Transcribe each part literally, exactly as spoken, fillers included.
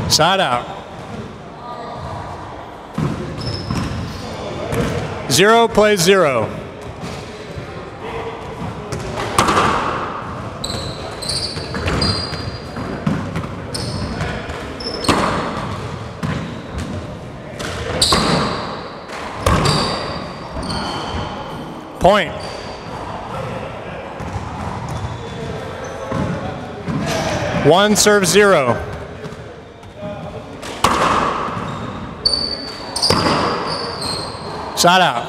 Side out. Zero plays zero. Point. One serves zero. Side out.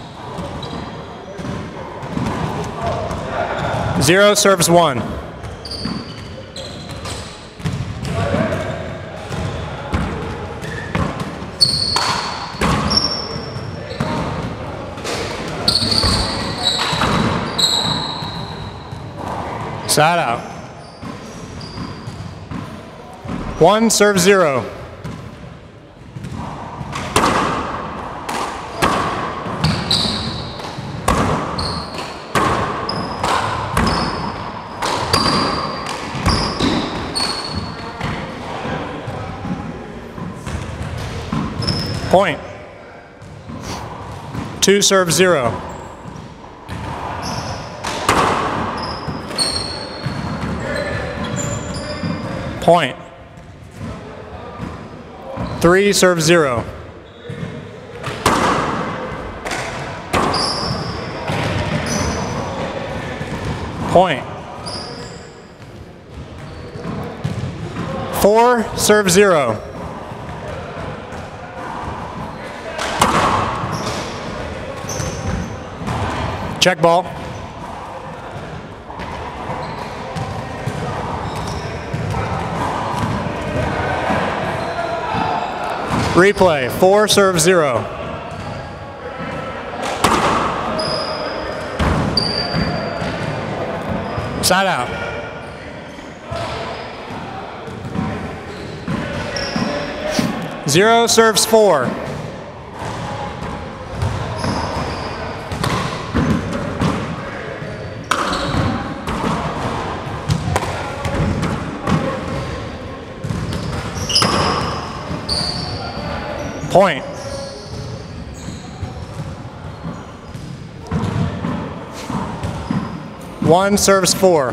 Zero serves one. Side out. One serves zero. Point. Two serves zero. Point. Three serves zero. Point. Four serves zero. Check ball. Replay, four serves zero. Side out. Zero serves four. Point. One serves four.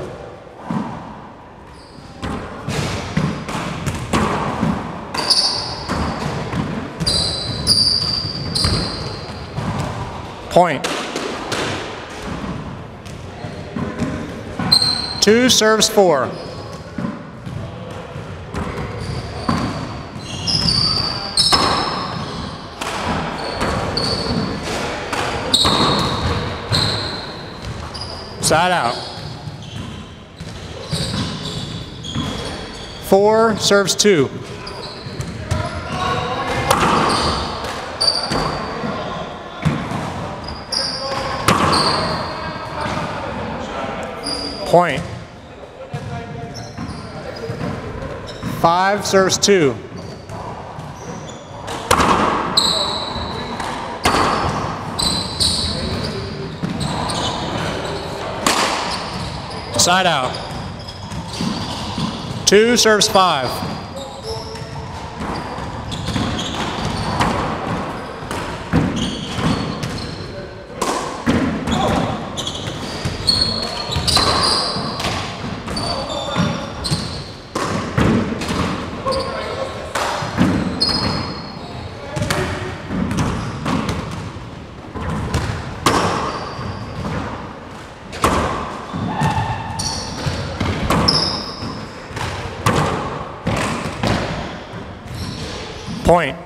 Point. Two serves four. Side out. Four serves two. Point. Five serves two. Side out. Two serves five. Point.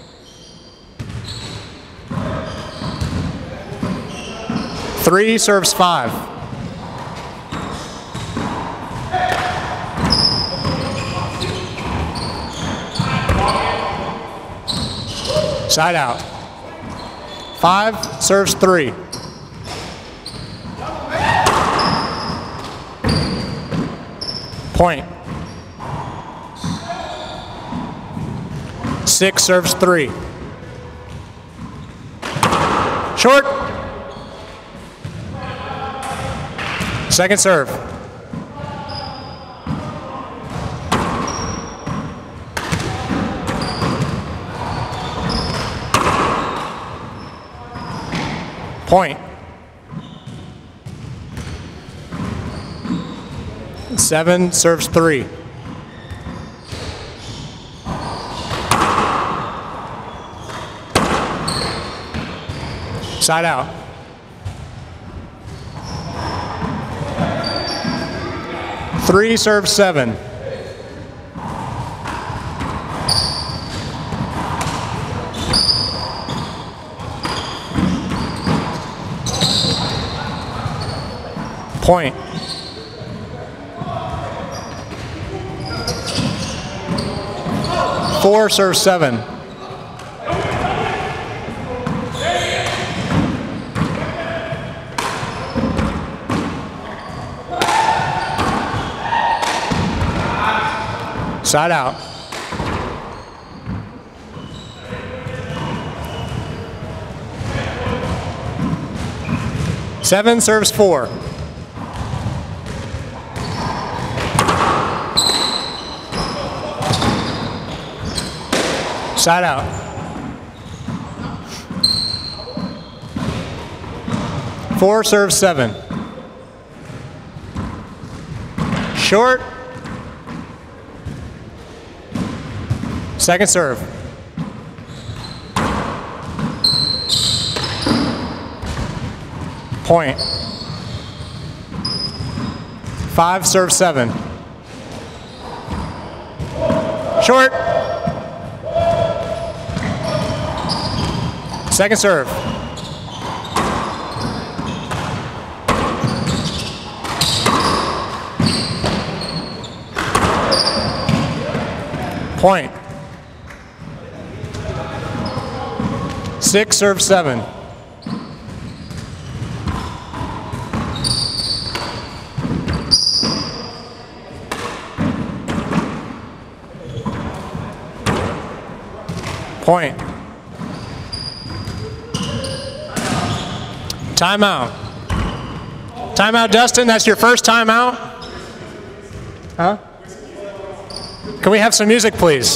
Three serves five. Side out. Five serves three. Point. Six serves three. Short. Second serve. Point. Seven serves three. Side out. Three serves seven. Point. Four serves seven. Side out. Seven serves four. Side out. Four serves seven. Short. Second serve. Point. Five serves seven. Short. Second serve. Point. Six serves seven. Point. Timeout. Timeout, Dustin. That's your first timeout? Huh? Can we have some music, please?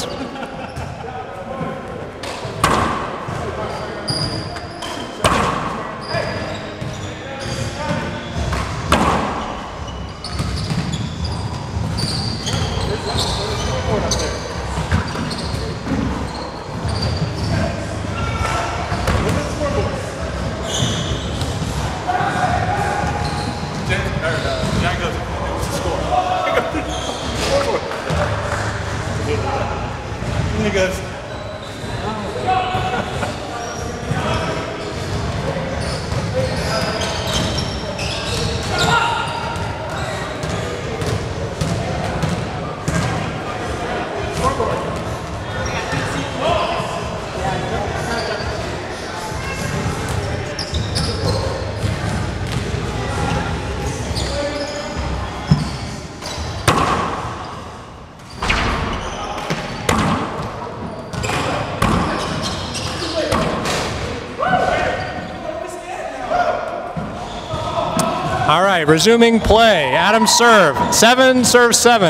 All right, resuming play. Adam serve. Seven serves seven.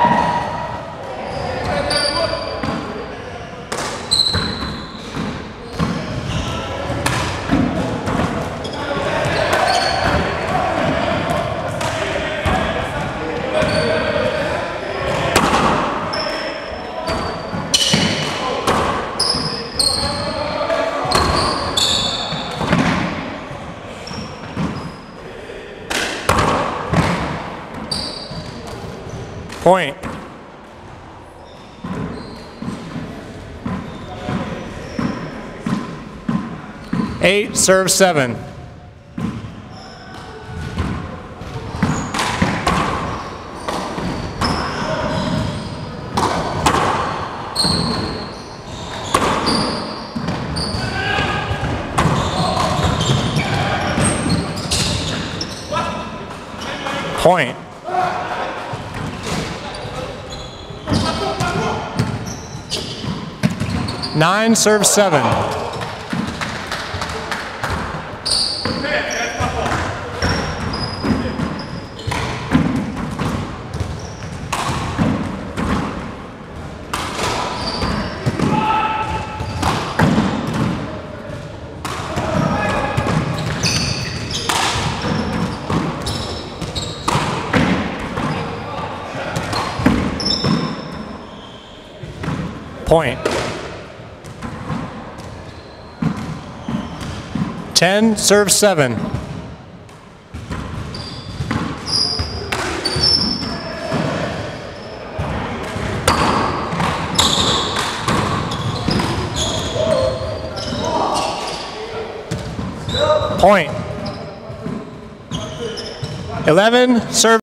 Point. Eight serves seven. Point. Nine serves seven. Point. ten, serve seven. Point. eleven, serve